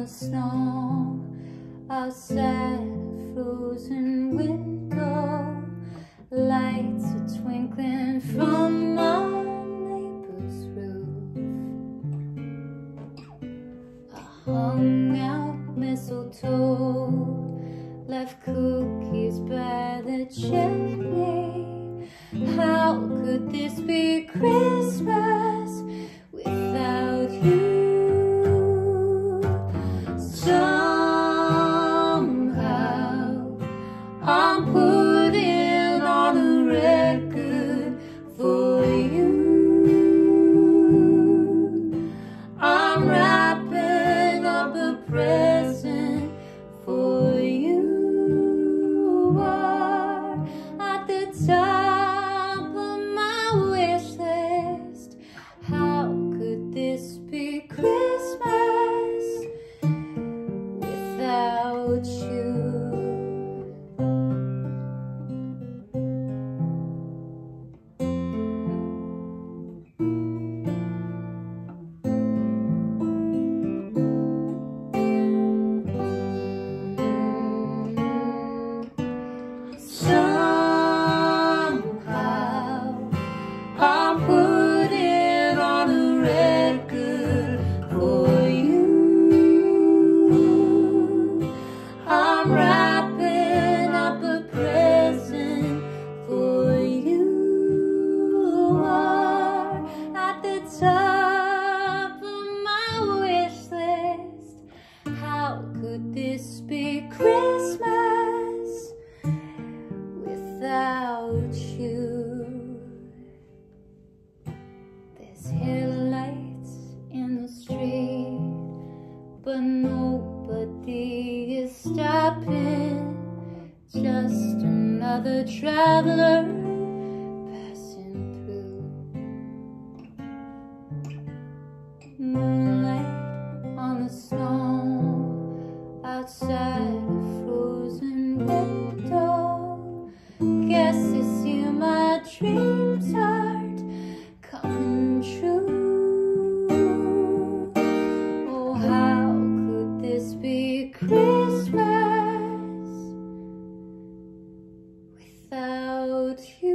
the snow outside a frozen window. Lights are twinkling from my neighbor's roof. I hung out mistletoe, left cookies by the chimney. How could this be Christmas without you? Somehow I'm putting on a record for you. I'm wrapping up a present for you. Are at the top of my wish list. How could this be Christmas without you? Somehow I'm putting on a record for you. I'm wrapping up a present for you. Are at the top of my wish list. How could this be Christmas without you? There's headlights in the street, but nobody is stopping. Just another traveler passing through. Moonlight on the snow outside a frozen window. Guess this year my dreams aren't coming true. Oh, how could this be Christmas without you?